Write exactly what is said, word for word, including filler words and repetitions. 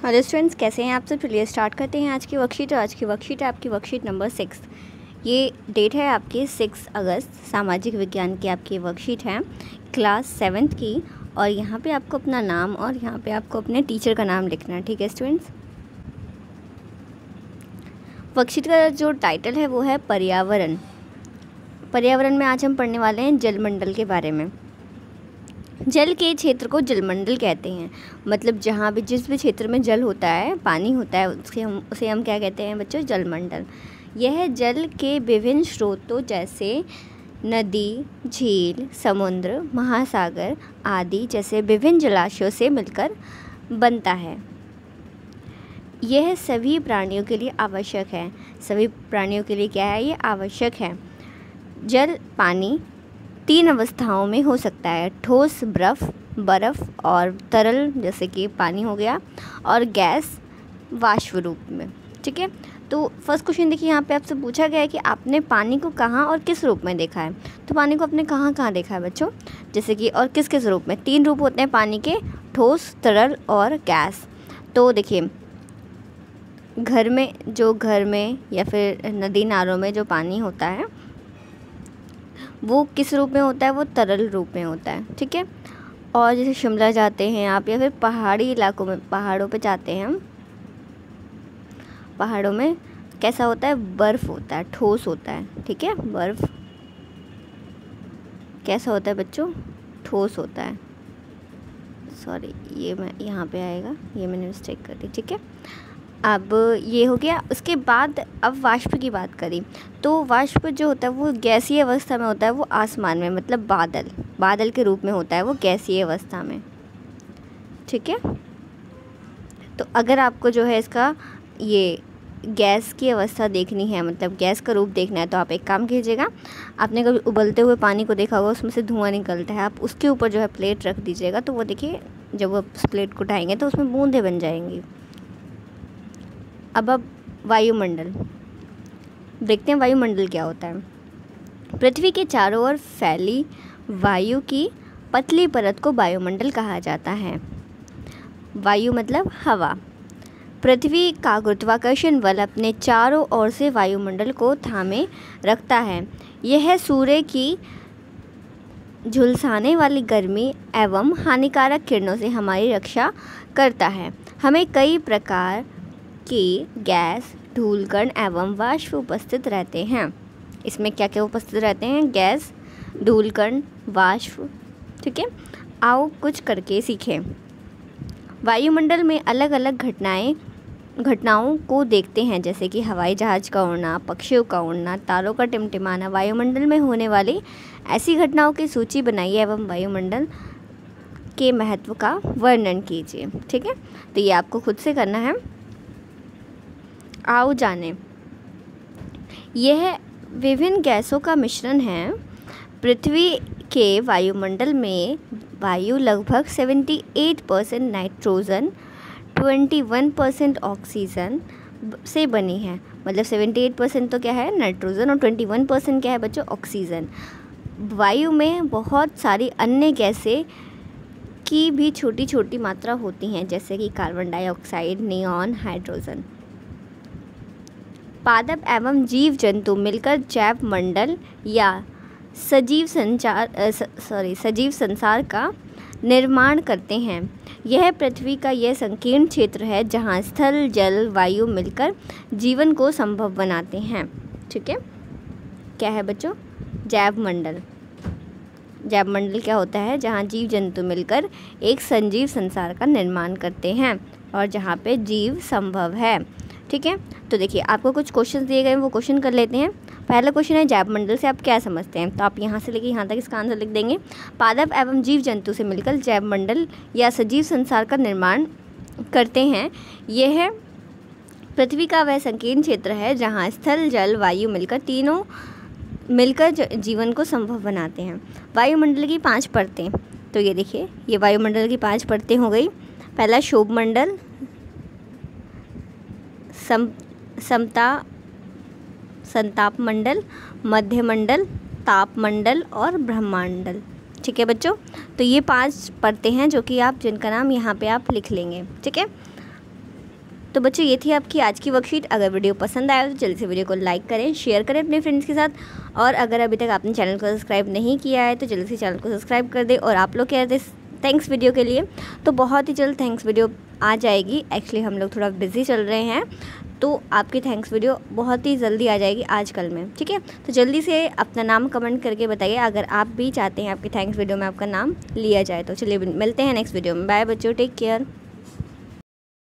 Hello students, कैसे हैं आप सब। चलिए स्टार्ट करते हैं आज की वर्कशीट। और आज की वर्कशीट है आपकी वर्कशीट नंबर सिक्स। ये डेट है आपकी सिक्स अगस्त। सामाजिक विज्ञान की आपकी वर्कशीट है क्लास सेवन्थ की। और यहाँ पे आपको अपना नाम और यहाँ पे आपको अपने टीचर का नाम लिखना है। ठीक है स्टूडेंट्स। वर्कशीट का जो टाइटल है वो है पर्यावरण। पर्यावरण में आज हम पढ़ने वाले हैं जलमंडल के बारे में। जल के क्षेत्र को जलमंडल कहते हैं। मतलब जहाँ भी जिस भी क्षेत्र में जल होता है, पानी होता है, उसके हम उसे हम क्या कहते हैं बच्चों, जलमंडल। यह जल के विभिन्न स्रोतों जैसे नदी, झील, समुद्र, महासागर आदि जैसे विभिन्न जलाशयों से मिलकर बनता है। यह सभी प्राणियों के लिए आवश्यक है। सभी प्राणियों के लिए क्या है, ये आवश्यक है। जल पानी तीन अवस्थाओं में हो सकता है, ठोस बर्फ़ बर्फ़ और तरल जैसे कि पानी हो गया, और गैस वाष्प रूप में। ठीक है। तो फर्स्ट क्वेश्चन देखिए, यहाँ पे आपसे पूछा गया है कि आपने पानी को कहाँ और किस रूप में देखा है। तो पानी को आपने कहाँ कहाँ देखा है बच्चों, जैसे कि और किस किस रूप में। तीन रूप होते हैं पानी के, ठोस, तरल और गैस। तो देखिए, घर में जो घर में या फिर नदी नालों में जो पानी होता है वो किस रूप में होता है, वो तरल रूप में होता है। ठीक है। और जैसे शिमला जाते हैं आप या फिर पहाड़ी इलाकों में, पहाड़ों पे जाते हैं हम, पहाड़ों में कैसा होता है, बर्फ़ होता है, ठोस होता है। ठीक है। बर्फ़ कैसा होता है बच्चों, ठोस होता है। सॉरी, ये मैं यहाँ पे आएगा, ये मैंने मिस्टेक कर दी। ठीक है। अब ये हो गया। उसके बाद अब वाष्प की बात करी तो वाष्प जो होता है वो गैसीय अवस्था में होता है, वो आसमान में, मतलब बादल बादल के रूप में होता है वो गैसीय अवस्था में। ठीक है। तो अगर आपको जो है इसका ये गैस की अवस्था देखनी है, मतलब गैस का रूप देखना है, तो आप एक काम कीजिएगा। आपने कभी उबलते हुए पानी को देखा होगा, उसमें से धुआं निकलता है, आप उसके ऊपर जो है प्लेट रख दीजिएगा, तो वो देखिए जब वो उस प्लेट को उठाएंगे तो उसमें बूंदें बन जाएंगी। अब अब वायुमंडल देखते हैं। वायुमंडल क्या होता है। पृथ्वी के चारों ओर फैली वायु की पतली परत को वायुमंडल कहा जाता है। वायु मतलब हवा। पृथ्वी का गुरुत्वाकर्षण बल अपने चारों ओर से वायुमंडल को थामे रखता है। यह सूर्य की झुलसाने वाली गर्मी एवं हानिकारक किरणों से हमारी रक्षा करता है। हमें कई प्रकार की गैस, धूलकण एवं वाष्प उपस्थित रहते हैं। इसमें क्या क्या उपस्थित रहते हैं, गैस, धूलकण, वाष्प। ठीक है। आओ कुछ करके सीखें। वायुमंडल में अलग अलग घटनाएं घटनाओं को देखते हैं, जैसे कि हवाई जहाज़ का उड़ना, पक्षियों का उड़ना, तारों का टिमटिमाना। वायुमंडल में होने वाली ऐसी घटनाओं की सूची बनाइए एवं वायुमंडल के महत्व का वर्णन कीजिए। ठीक है। तो ये आपको खुद से करना है। आओ जाने। यह विभिन्न गैसों का मिश्रण है। पृथ्वी के वायुमंडल में वायु लगभग अठहत्तर परसेंट नाइट्रोजन, इक्कीस परसेंट ऑक्सीजन से बनी है। मतलब अठहत्तर परसेंट तो क्या है, नाइट्रोजन, और इक्कीस परसेंट क्या है बच्चों, ऑक्सीजन। वायु में बहुत सारी अन्य गैसें की भी छोटी छोटी मात्रा होती हैं, जैसे कि कार्बन डाइऑक्साइड, नियॉन, हाइड्रोजन। पादप एवं जीव जंतु मिलकर जैव मंडल या सजीव संचार सॉरी सजीव संसार का निर्माण करते हैं। यह पृथ्वी का यह संकीर्ण क्षेत्र है जहाँ स्थल, जल, वायु मिलकर जीवन को संभव बनाते हैं। ठीक है। क्या है बच्चों, जैव मंडल। जैव मंडल क्या होता है, जहाँ जीव जंतु मिलकर एक संजीव संसार का निर्माण करते हैं और जहाँ पे जीव संभव है। ठीक है। तो देखिए, आपको कुछ क्वेश्चन दिए गए हैं, वो क्वेश्चन कर लेते हैं। पहला क्वेश्चन है, जैव मंडल से आप क्या समझते हैं। तो आप यहाँ से लेके यहाँ तक इसका आंसर लिख देंगे। पादप एवं जीव जंतु से मिलकर जैव मंडल या सजीव संसार का निर्माण करते हैं। यह पृथ्वी का वह संकीर्ण क्षेत्र है जहाँ स्थल, जल, वायु मिलकर तीनों मिलकर जीवन को संभव बनाते हैं। वायुमंडल की पाँच परतें। तो ये देखिए, ये वायुमंडल की पाँच परतें हो गई। पहला शोभ मंडल, सम समता संताप मंडल, मध्य मंडल, ताप मंडल और ब्रह्मांडल। ठीक है बच्चों। तो ये पांच परतें हैं जो कि आप जिनका नाम यहाँ पे आप लिख लेंगे। ठीक है। तो बच्चों ये थी आपकी आज की वर्कशीट। अगर वीडियो पसंद आया तो जल्दी से वीडियो को लाइक करें, शेयर करें अपने फ्रेंड्स के साथ। और अगर अभी तक आपने चैनल को सब्सक्राइब नहीं किया है तो जल्दी से चैनल को सब्सक्राइब कर दें। और आप लोग कह रहे थे थैंक्स वीडियो के लिए, तो बहुत ही जल्द थैंक्स वीडियो आ जाएगी। एक्चुअली हम लोग थोड़ा बिजी चल रहे हैं, तो आपकी थैंक्स वीडियो बहुत ही जल्दी आ जाएगी आजकल में, ठीक है। तो जल्दी से अपना नाम कमेंट करके बताइए अगर आप भी चाहते हैं आपकी थैंक्स वीडियो में आपका नाम लिया जाए। तो चलिए मिलते हैं नेक्स्ट वीडियो में। बाय बच्चों, टेक केयर।